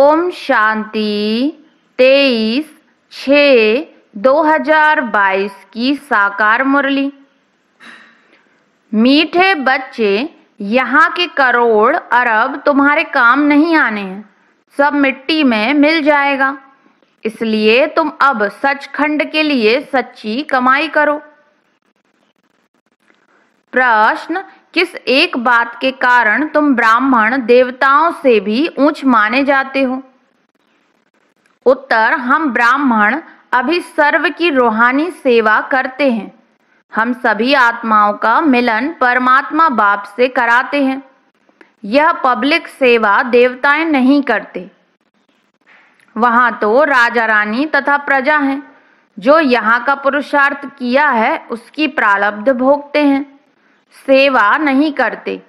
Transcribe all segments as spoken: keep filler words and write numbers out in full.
ओम शांति। तेईस छः दो हजार बाईस की साकार मुरली। मीठे बच्चे, यहाँ के करोड़ अरब तुम्हारे काम नहीं आने हैं, सब मिट्टी में मिल जाएगा। इसलिए तुम अब सचखंड के लिए सच्ची कमाई करो। प्रश्न, किस एक बात के कारण तुम ब्राह्मण देवताओं से भी ऊंच माने जाते हो? उत्तर, हम ब्राह्मण अभी सर्व की रूहानी सेवा करते हैं। हम सभी आत्माओं का मिलन परमात्मा बाप से कराते हैं। यह पब्लिक सेवा देवताएं नहीं करते। वहां तो राजा रानी तथा प्रजा हैं, जो यहाँ का पुरुषार्थ किया है उसकी प्रारब्ध भोगते हैं, सेवा नहीं करते।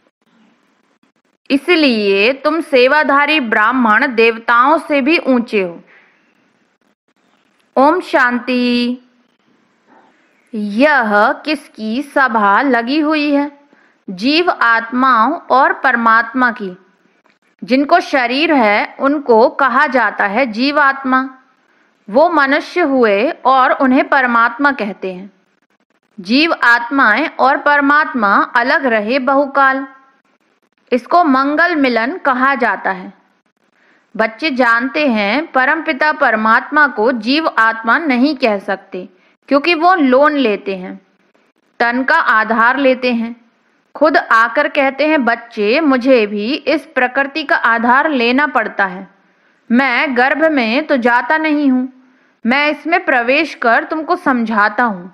इसलिए तुम सेवाधारी ब्राह्मण देवताओं से भी ऊंचे हो। ओम शांति। यह किसकी सभा लगी हुई है? जीव आत्माओं और परमात्मा की। जिनको शरीर है उनको कहा जाता है जीवात्मा। वो मनुष्य हुए और उन्हें परमात्मा कहते हैं। जीव आत्माएं और परमात्मा अलग रहे बहुकाल। इसको मंगल मिलन कहा जाता है। बच्चे जानते हैं परमपिता परमात्मा को जीव आत्मा नहीं कह सकते, क्योंकि वो लोन लेते हैं, तन का आधार लेते हैं। खुद आकर कहते हैं, बच्चे मुझे भी इस प्रकृति का आधार लेना पड़ता है। मैं गर्भ में तो जाता नहीं हूं, मैं इसमें प्रवेश कर तुमको समझाता हूं।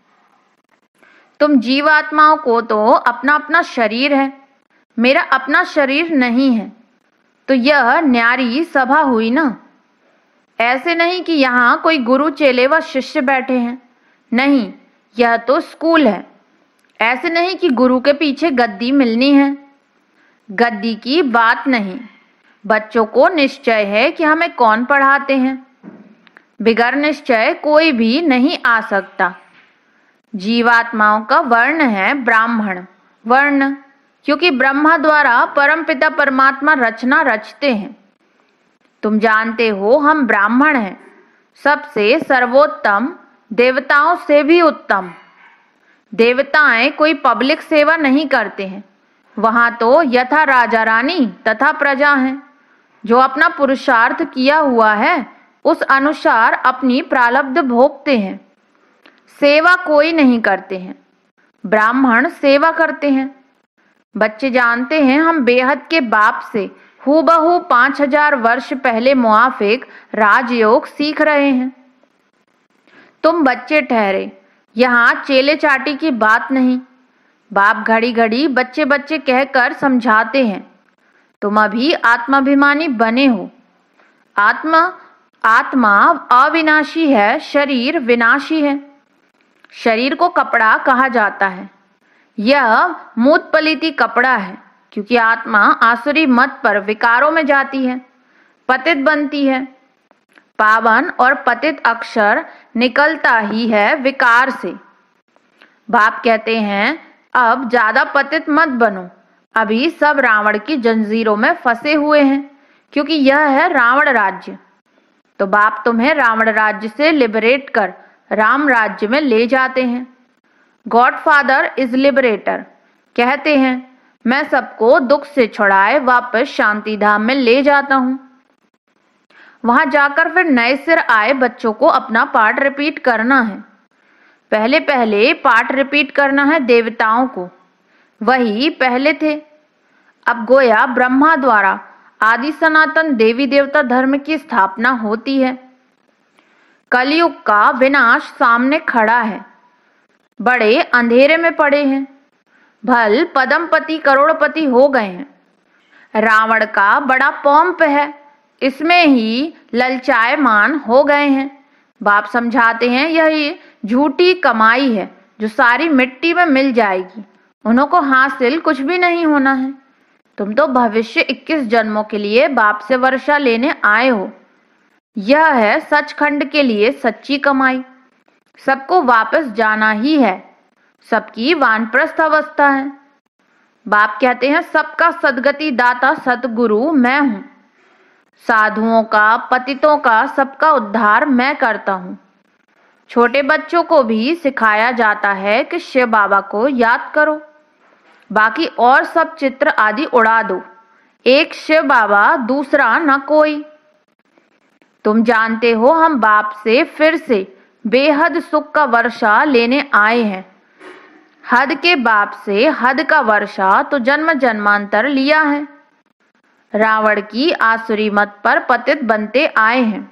तुम जीवात्माओं को तो अपना अपना शरीर है, मेरा अपना शरीर नहीं है। तो यह न्यारी सभा हुई ना। ऐसे नहीं कि यहाँ कोई गुरु चेले व शिष्य बैठे हैं, नहीं, यह तो स्कूल है। ऐसे नहीं कि गुरु के पीछे गद्दी मिलनी है। गद्दी की बात नहीं। बच्चों को निश्चय है कि हमें कौन पढ़ाते हैं। बिगर निश्चय कोई भी नहीं आ सकता। जीवात्माओं का वर्ण है ब्राह्मण वर्ण, क्योंकि ब्रह्मा द्वारा परमपिता परमात्मा रचना रचते हैं। तुम जानते हो हम ब्राह्मण हैं, सबसे सर्वोत्तम, देवताओं से भी उत्तम। देवताएं कोई पब्लिक सेवा नहीं करते हैं। वहां तो यथा राजा रानी तथा प्रजा हैं, जो अपना पुरुषार्थ किया हुआ है उस अनुसार अपनी प्रारब्ध भोगते हैं। सेवा कोई नहीं करते हैं, ब्राह्मण सेवा करते हैं। बच्चे जानते हैं हम बेहद के बाप से हूबहू पांच हजार वर्ष पहले मुआफिक राजयोग सीख रहे हैं। तुम बच्चे ठहरे, यहाँ चेले चाटी की बात नहीं। बाप घड़ी घड़ी बच्चे बच्चे कहकर समझाते हैं। तुम अभी आत्माभिमानी बने हो। आत्मा आत्मा अविनाशी है, शरीर विनाशी है। शरीर को कपड़ा कहा जाता है। यह मूत पलीती कपड़ा है, क्योंकि आत्मा आसुरी मत पर विकारों में जाती है, पतित बनती है। पावन और पतित अक्षर निकलता ही है विकार से। बाप कहते हैं, अब ज्यादा पतित मत बनो, अभी सब रावण की जंजीरों में फंसे हुए हैं, क्योंकि यह है रावण राज्य। तो बाप तुम्हें रावण राज्य से लिबरेट कर राम राज्य में ले जाते हैं। Godfather is liberator. कहते हैं, मैं सबको दुख से छुड़ाए वापस शांति धाम में ले जाता हूं। वहां जाकर फिर नए सिर आए बच्चों को अपना पाठ रिपीट करना है। पहले पहले पाठ रिपीट करना है देवताओं को, वही पहले थे। अब गोया ब्रह्मा द्वारा आदि सनातन देवी देवता धर्म की स्थापना होती है। कलयुग का विनाश सामने खड़ा है। बड़े अंधेरे में पड़े हैं। भल पदमपति करोड़पति हो गए हैं। रावण का बड़ा पोंप है, इसमें ही ललचायमान हो गए हैं। बाप समझाते हैं, यही झूठी कमाई है जो सारी मिट्टी में मिल जाएगी। उनको हासिल कुछ भी नहीं होना है। तुम तो भविष्य इक्कीस जन्मों के लिए बाप से वर्षा लेने आए हो। यह है सचखंड के लिए सच्ची कमाई। सबको वापस जाना ही है। सबकी वानप्रस्थ अवस्था है। बाप कहते हैं, सबका सदगति दाता सतगुरु मैं हूं। साधुओं का, पतितों का, सबका उद्धार मैं करता हूँ। छोटे बच्चों को भी सिखाया जाता है कि शिव बाबा को याद करो, बाकी और सब चित्र आदि उड़ा दो, एक शिव बाबा दूसरा न कोई। तुम जानते हो हम बाप से फिर से बेहद सुख का वर्षा लेने आए हैं। हद के बाप से हद का वर्षा तो जन्म जन्मांतर लिया है। रावण की आसुरी मत पर पतित बनते आए हैं।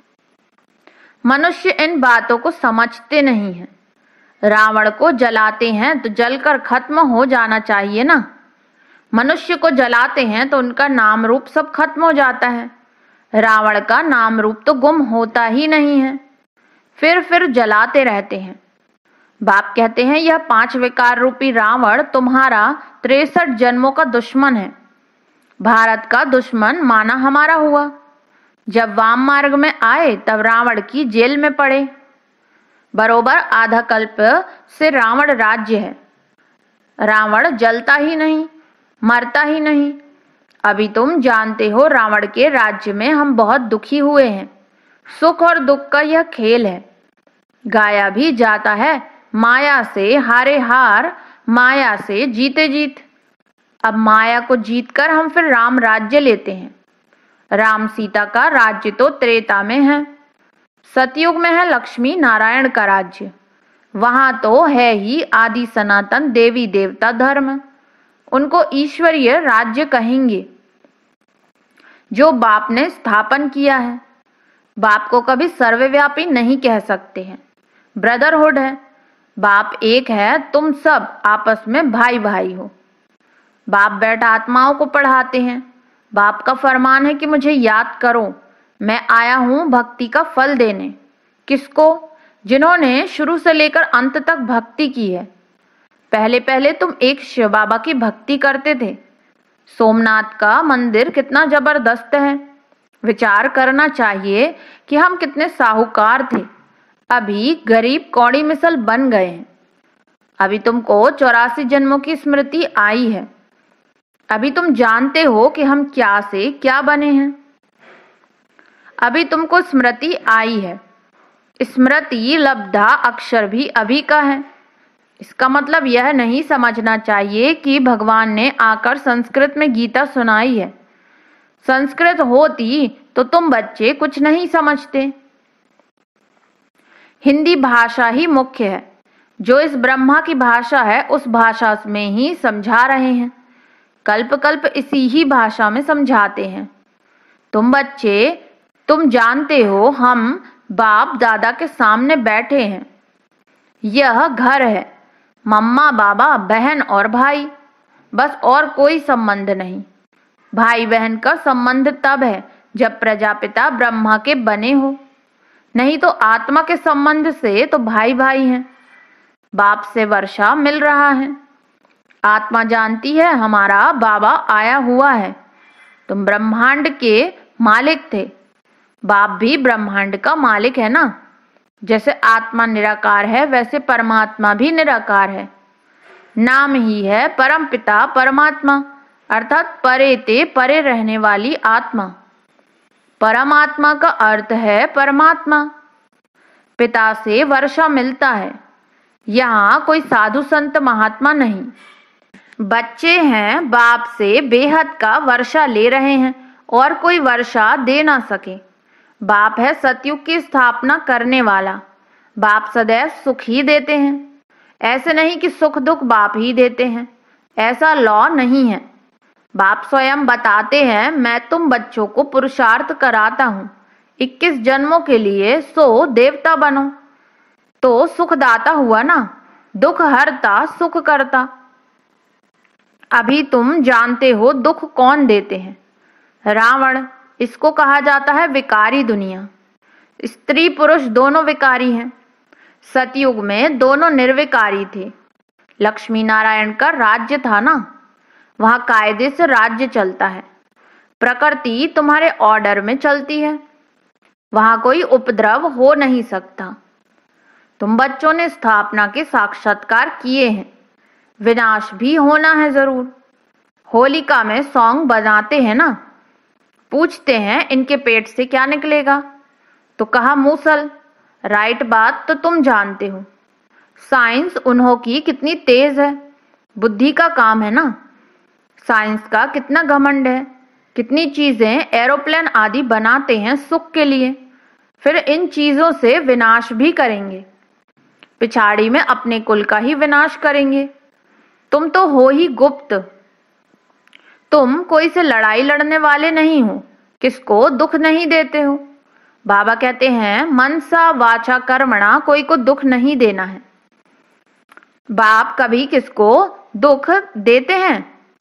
मनुष्य इन बातों को समझते नहीं हैं। रावण को जलाते हैं तो जलकर खत्म हो जाना चाहिए ना। मनुष्य को जलाते हैं तो उनका नाम रूप सब खत्म हो जाता है। रावण का नाम रूप तो गुम होता ही नहीं है, फिर फिर जलाते रहते हैं। बाप कहते हैं यह पांच विकार रूपी रावण तुम्हारा तिरसठ जन्मों का दुश्मन है। भारत का दुश्मन माना हमारा हुआ। जब वाम मार्ग में आए तब रावण की जेल में पड़े। बरोबर आधा कल्प से रावण राज्य है। रावण जलता ही नहीं, मरता ही नहीं। अभी तुम जानते हो रावण के राज्य में हम बहुत दुखी हुए हैं। सुख और दुख का यह खेल है। गाया भी जाता है माया से हारे हार, माया से जीते जीत। अब माया को जीतकर हम फिर राम राज्य लेते हैं। राम सीता का राज्य तो त्रेता में है। सतयुग में है लक्ष्मी नारायण का राज्य। वहां तो है ही आदि सनातन देवी देवता धर्म। उनको ईश्वरीय राज्य कहेंगे जो बाप ने स्थापन किया है। बाप को कभी सर्वव्यापी नहीं कह सकते हैं। ब्रदरहुड है। बाप एक है, तुम सब आपस में भाई भाई हो। बाप बैठा आत्माओं को पढ़ाते हैं। बाप का फरमान है कि मुझे याद करो, मैं आया हूं भक्ति का फल देने। किसको? जिन्होंने शुरू से लेकर अंत तक भक्ति की है। पहले पहले तुम एक शिव बाबा की भक्ति करते थे। सोमनाथ का मंदिर कितना जबरदस्त है। विचार करना चाहिए कि हम कितने साहूकार थे, अभी गरीब कौड़ी मिसल बन गए हैं। अभी तुमको चौरासी जन्मों की स्मृति आई है। अभी तुम जानते हो कि हम क्या से क्या बने हैं। अभी तुमको स्मृति आई है। स्मृति लब्धा अक्षर भी अभी का है। इसका मतलब यह नहीं समझना चाहिए कि भगवान ने आकर संस्कृत में गीता सुनाई है। संस्कृत होती तो तुम बच्चे कुछ नहीं समझते। हिंदी भाषा ही मुख्य है। जो इस ब्रह्मा की भाषा है उस भाषा में ही समझा रहे हैं। कल्प कल्प इसी ही भाषा में समझाते हैं। तुम बच्चे, तुम जानते हो हम बाप दादा के सामने बैठे हैं। यह घर है। मम्मा, बाबा, बहन और भाई, बस और कोई संबंध नहीं। भाई बहन का संबंध तब है जब प्रजापिता ब्रह्मा के बने हो, नहीं तो आत्मा के संबंध से तो भाई भाई हैं। बाप से वर्षा मिल रहा है। आत्मा जानती है हमारा बाबा आया हुआ है। तुम ब्रह्मांड के मालिक थे। बाप भी ब्रह्मांड का मालिक है ना। जैसे आत्मा निराकार है वैसे परमात्मा भी निराकार है। नाम ही है परम पिता परमात्मा, अर्थात परे ते परे रहने वाली आत्मा। परमात्मा का अर्थ है परमात्मा। पिता से वर्षा मिलता है। यहाँ कोई साधु संत महात्मा नहीं। बच्चे हैं, बाप से बेहद का वर्षा ले रहे हैं और कोई वर्षा दे ना सके। बाप है सतयुग की स्थापना करने वाला। बाप सदैव सुख ही देते हैं। ऐसे नहीं कि सुख दुख बाप ही देते हैं, ऐसा लॉ नहीं है। बाप स्वयं बताते हैं मैं तुम बच्चों को पुरुषार्थ कराता हूँ इक्कीस जन्मों के लिए, सो देवता बनो। तो सुखदाता हुआ ना, दुख हरता सुख करता। अभी तुम जानते हो दुख कौन देते हैं? रावण। इसको कहा जाता है विकारी दुनिया। स्त्री पुरुष दोनों विकारी हैं। सतयुग में दोनों निर्विकारी थे। लक्ष्मी नारायण का राज्य था ना, वहां कायदे से राज्य चलता है। प्रकृति तुम्हारे ऑर्डर में चलती है। वहां कोई उपद्रव हो नहीं सकता। तुम बच्चों ने स्थापना के साक्षात्कार किए हैं। विनाश भी होना है जरूर। होलिका में सॉन्ग बजाते हैं ना, पूछते हैं इनके पेट से क्या निकलेगा, तो कहा मूसल। राइट बात तो तुम जानते हो। साइंस उन्हों की कितनी तेज है, बुद्धि का काम है ना। साइंस का कितना घमंड है, कितनी चीजें एरोप्लेन आदि बनाते हैं सुख के लिए, फिर इन चीजों से विनाश भी करेंगे, पिछाड़ी में अपने कुल का ही विनाश करेंगे। तुम तो हो ही गुप्त, तुम कोई से लड़ाई लड़ने वाले नहीं हो, किसको दुख नहीं देते हो। बाबा कहते हैं मनसा वाचा कर्मणा, कोई को दुख नहीं देना है। बाप कभी किसको दुख देते हैं?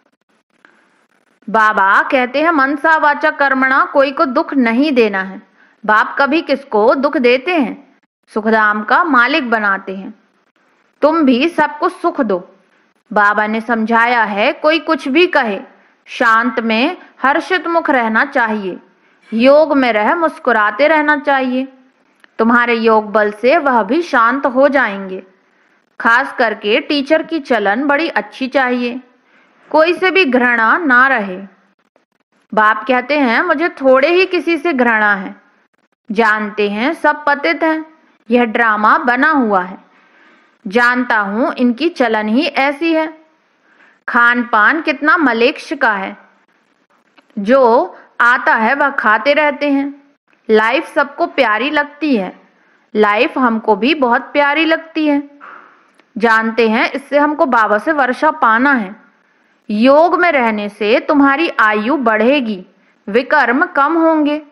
बाबा कहते हैं मनसा वाचा कर्मणा, कोई को दुख नहीं देना है। बाप कभी किसको दुख देते हैं? सुखधाम का मालिक बनाते हैं। तुम भी सबको सुख दो। बाबा ने समझाया है कोई कुछ भी कहे, शांत में हर्षित मुख रहना चाहिए, योग में रह मुस्कुराते रहना चाहिए। तुम्हारे योग बल से वह भी शांत हो जाएंगे। खास करके टीचर की चलन बड़ी अच्छी चाहिए, कोई से भी घृणा ना रहे। बाप कहते हैं मुझे थोड़े ही किसी से घृणा है, जानते हैं सब पतित हैं, यह ड्रामा बना हुआ है, जानता हूं इनकी चलन ही ऐसी है। खान पान कितना मलेच्छ का है, जो आता है वह खाते रहते हैं। लाइफ सबको प्यारी लगती है, लाइफ हमको भी बहुत प्यारी लगती है, जानते हैं इससे हमको बाबा से वर्षा पाना है। योग में रहने से तुम्हारी आयु बढ़ेगी, विकर्म कम होंगे,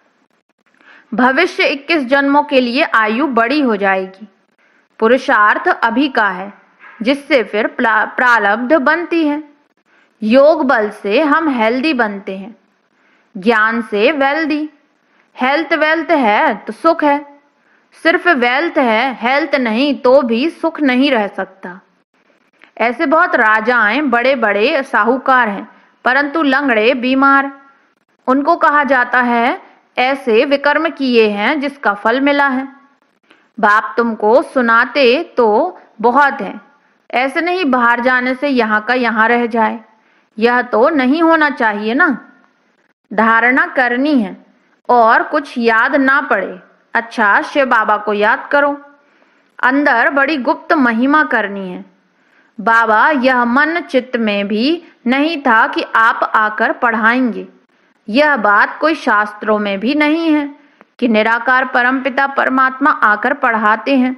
भविष्य इक्कीस जन्मों के लिए आयु बड़ी हो जाएगी। पुरुषार्थ अभी का है, जिससे फिर प्रारब्ध बनती है। योग बल से हम हेल्दी बनते हैं, ज्ञान से वेल्दी। हेल्थ वेल्थ है तो सुख है, सिर्फ वेल्थ है हेल्थ नहीं तो भी सुख नहीं रह सकता। ऐसे बहुत राजाएं बड़े बड़े साहूकार हैं, परंतु लंगड़े बीमार, उनको कहा जाता है ऐसे विकर्म किए हैं जिसका फल मिला है। बाप तुमको सुनाते तो बहुत है, ऐसे नहीं बाहर जाने से यहाँ का यहाँ रह जाए, यह तो नहीं होना चाहिए ना। धारणा करनी है और कुछ याद ना पड़े। अच्छा शिव बाबा को याद करो, अंदर बड़ी गुप्त महिमा करनी है। बाबा यह मन चित्त में भी नहीं था कि आप आकर पढ़ाएंगे, यह बात कोई शास्त्रों में भी नहीं है कि निराकार परमपिता परमात्मा आकर पढ़ाते हैं।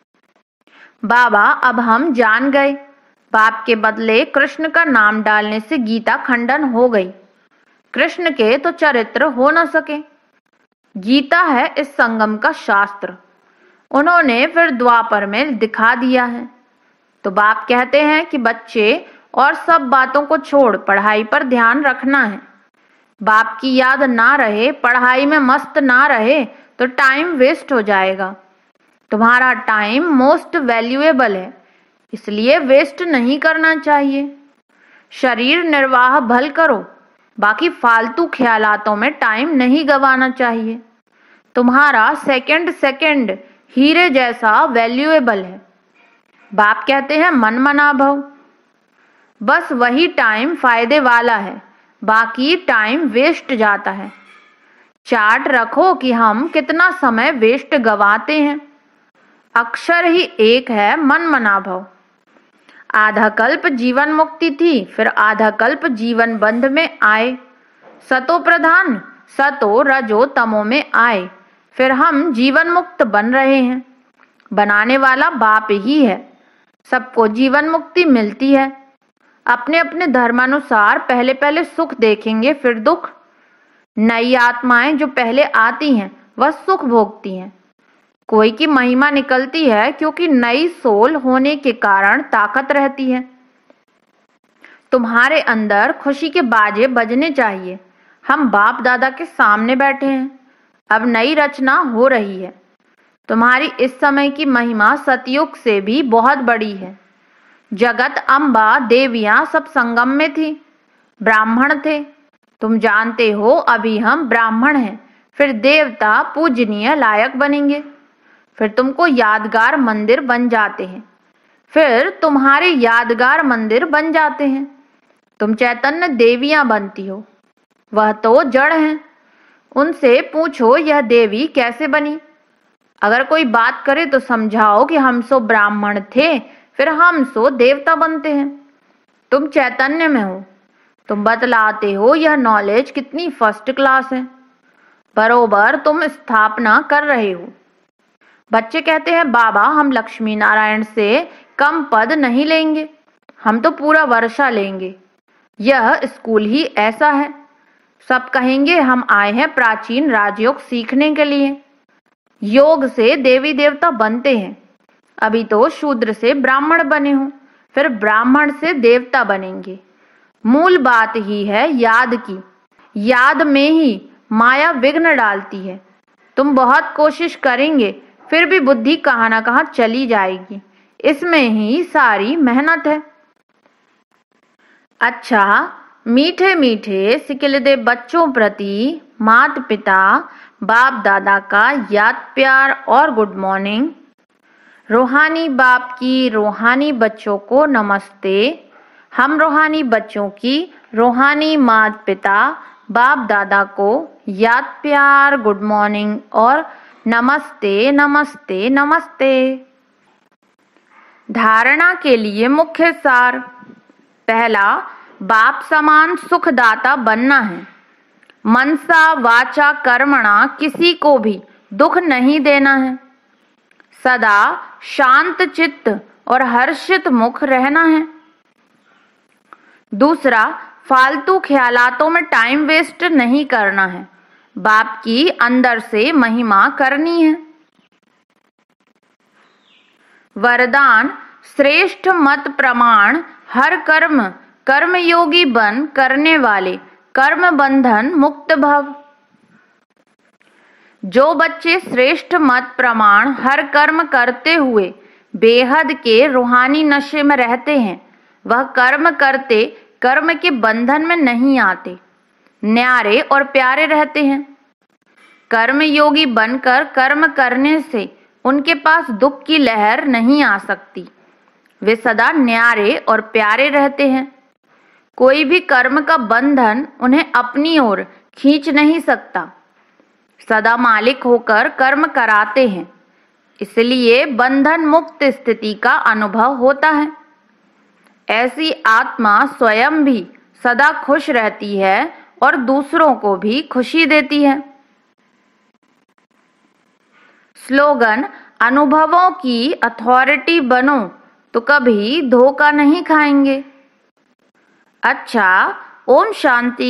बाबा अब हम जान गए, बाप के बदले कृष्ण का नाम डालने से गीता खंडन हो गई। कृष्ण के तो चरित्र हो न सके। गीता है इस संगम का शास्त्र, उन्होंने फिर द्वापर में दिखा दिया है। तो बाप कहते हैं कि बच्चे और सब बातों को छोड़ पढ़ाई पर ध्यान रखना है। बाप की याद ना रहे, पढ़ाई में मस्त ना रहे तो टाइम वेस्ट हो जाएगा। तुम्हारा टाइम मोस्ट वैल्यूएबल है, इसलिए वेस्ट नहीं करना चाहिए। शरीर निर्वाह भल करो, बाकी फालतू ख्यालातों में टाइम नहीं गवाना चाहिए। तुम्हारा सेकंड सेकंड हीरे जैसा वैल्यूएबल है। बाप कहते हैं मन मना भव, बस वही टाइम फायदे वाला है, बाकी टाइम वेस्ट जाता है। चार्ट रखो कि हम कितना समय वेस्ट गवाते हैं। अक्षर ही एक है मन मना भव। आधा कल्प जीवन मुक्ति थी, फिर आधा कल्प जीवन बंध में आए। सतो प्रधान सतो रजो तमो में आए, फिर हम जीवन मुक्त बन रहे हैं। बनाने वाला बाप ही है, सबको जीवन मुक्ति मिलती है। अपने अपने धर्मानुसार पहले पहले सुख देखेंगे, फिर दुख। नई आत्माएं जो पहले आती हैं वह सुख भोगती हैं। कोई की महिमा निकलती है क्योंकि नई सोल होने के कारण ताकत रहती है। तुम्हारे अंदर खुशी के बाजे बजने चाहिए। हम बाप दादा के सामने बैठे हैं, अब नई रचना हो रही है। तुम्हारी इस समय की महिमा सतयुग से भी बहुत बड़ी है। जगत अम्बा देवियां सब संगम में थी, ब्राह्मण थे। तुम जानते हो अभी हम ब्राह्मण हैं, फिर देवता पूजनीय लायक बनेंगे, फिर तुमको यादगार मंदिर बन जाते हैं, फिर तुम्हारे यादगार मंदिर बन जाते हैं। तुम चैतन्य देवियां बनती हो। वह तो जड़ हैं। उनसे पूछो यह देवी कैसे बनी। अगर कोई बात करे तो समझाओ कि हम सो ब्राह्मण थे, फिर हम सो देवता बनते हैं। तुम चैतन्य में हो, तुम बतलाते हो यह नॉलेज कितनी फर्स्ट क्लास है। बरोबर तुम स्थापना कर रहे हो। बच्चे कहते हैं बाबा हम लक्ष्मी नारायण से कम पद नहीं लेंगे, हम तो पूरा वर्षा लेंगे। यह स्कूल ही ऐसा है। सब कहेंगे हम आए हैं प्राचीन राजयोग सीखने के लिए। योग से देवी देवता बनते हैं। अभी तो शूद्र से ब्राह्मण बने हो, फिर ब्राह्मण से देवता बनेंगे। मूल बात ही है याद की। याद में ही माया विघ्न डालती है। तुम बहुत कोशिश करेंगे, फिर भी बुद्धि कहाँ ना कहाँ चली जाएगी। इसमें ही सारी मेहनत है। अच्छा, मीठे मीठे सिकिलदे बच्चों प्रति माता पिता बाप दादा का याद प्यार और गुड मॉर्निंग। रूहानी बाप की रूहानी बच्चों को नमस्ते। हम रूहानी बच्चों की रूहानी माता पिता बाप दादा को याद प्यार गुड मॉर्निंग और नमस्ते नमस्ते नमस्ते। धारणा के लिए मुख्य सार। पहला, बाप समान सुखदाता बनना है। मनसा वाचा कर्मणा किसी को भी दुख नहीं देना है। सदा शांत चित्त और हर्षित मुख रहना है। दूसरा, फालतू ख्यालातों में टाइम वेस्ट नहीं करना है। बाप की अंदर से महिमा करनी है। वरदान, श्रेष्ठ मत प्रमाण हर कर्म कर्मयोगी बन करने वाले कर्म बंधन मुक्त भव। जो बच्चे श्रेष्ठ मत प्रमाण हर कर्म करते हुए बेहद के रूहानी नशे में रहते हैं, वह कर्म करते कर्म के बंधन में नहीं आते, न्यारे और प्यारे रहते हैं। कर्म योगी बनकर कर्म करने से उनके पास दुख की लहर नहीं आ सकती। वे सदा न्यारे और प्यारे रहते हैं। कोई भी कर्म का बंधन उन्हें अपनी ओर खींच नहीं सकता। सदा मालिक होकर कर्म कराते हैं, इसलिए बंधन मुक्त स्थिति का अनुभव होता है। ऐसी आत्मा स्वयं भी सदा खुश रहती है और दूसरों को भी खुशी देती है। स्लोगन, अनुभवों की अथॉरिटी बनो तो कभी धोखा नहीं खाएंगे। अच्छा, ओम शांति।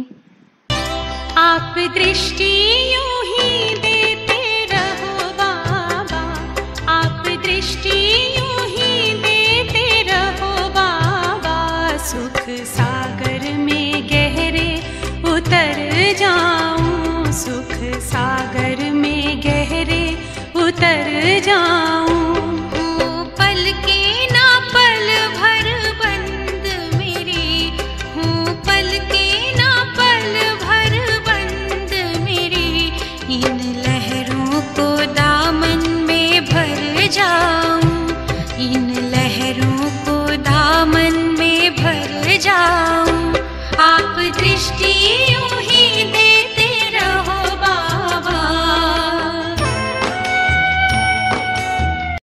आप दृष्टि यूं ही देते रहो बाबा, आप दृष्टि यूं ही देते रहो बाबा। सुख सागर में गहरे उतर जाऊं, सुख सागर में गहरे उतर जाऊं। हूँ पल के ना पल भर बंद मेरी, हूँ पल के ना पल भर बंद मेरी। इन लहरों को दामन में भर जाऊं, इन लहरों को दामन में भर जाऊं। आप दृष्टि यूं ही